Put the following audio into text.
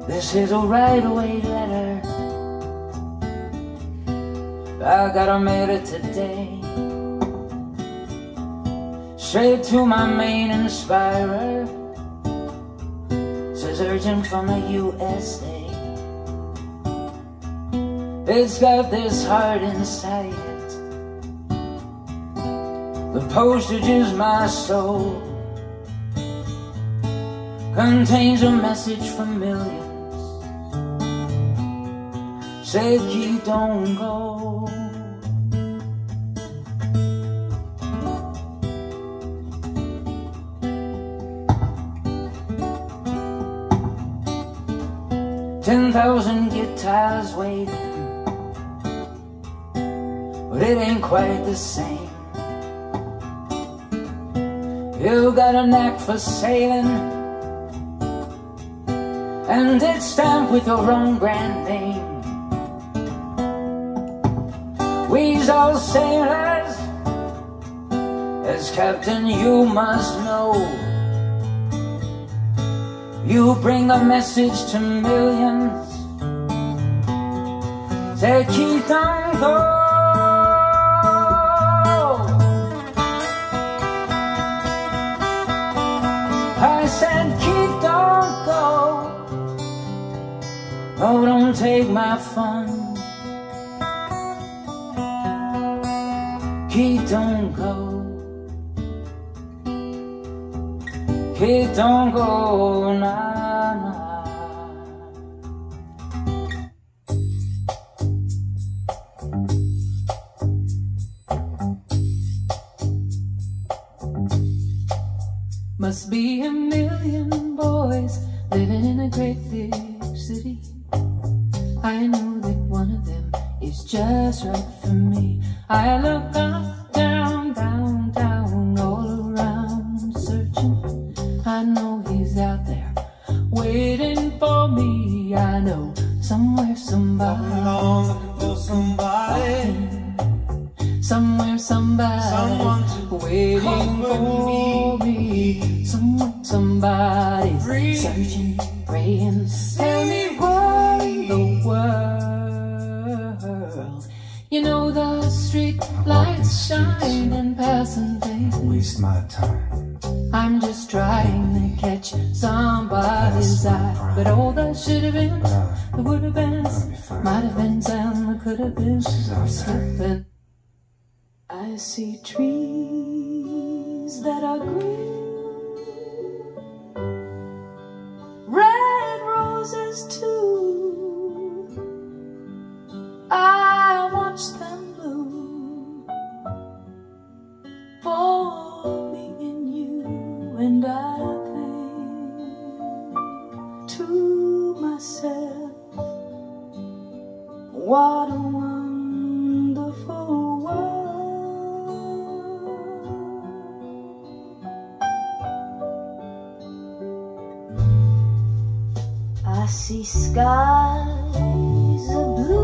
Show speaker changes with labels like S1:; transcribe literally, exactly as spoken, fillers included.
S1: This is a right-away letter. I got a mail today, straight to my main inspirer. Says urgent from the U S A. It's got this heart inside it. The postage is my soul. Contains a message from millions. Say, Keith, don't go. Ten thousand guitars waiting, but it ain't quite the same. You got a knack for sailing, and it's stamped with your own brand name. We's all sailors, as captain you must know. You bring the message to millions. Say, Keith, don't go. I said, Keith, don't go. Oh, don't take my fun. Keith, don't go. Keith, don't go, nah, nah.
S2: Must be a million boys living in a great big city. I know that one of them is just right for me. I look up, down, down, down, all around searching. I know he's out there waiting for me. I know somewhere somebody,
S3: looking for somebody,
S2: somewhere somebody,
S3: someone to
S2: waiting for me. Somewhere somebody searching, praying. Tell me what in the world. You know the street lights shine and passing faces.
S3: Waste my time.
S2: I'm just trying to catch somebody's eye. But all that should have been, the would have been, might have been, and the could have been, slipping. I see trees that are green, red roses too. I watch them bloom for me and you, and I think to myself, what a wonderful world. I see skies of blue